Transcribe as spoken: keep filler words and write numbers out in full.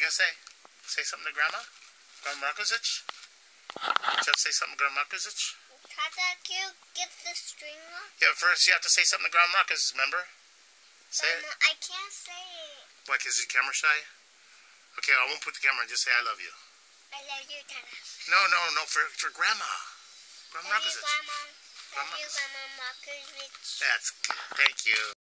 gonna say? Say something to Grandma? Grandma Markozich? You have to say something to Grandma Markozich? Tata, can you get the string off? Yeah, first you have to say something to Grandma Markozich, remember? Say Grandma, it. I can't say it. Why, because you're camera shy? Okay, I won't put the camera on, just say I love you. I love you, Tata. No, no, no, for, for Grandma. Grandma Love you, Markozich. Grandma. Love Grandma you, Grandma Markovich. That's good. Thank you.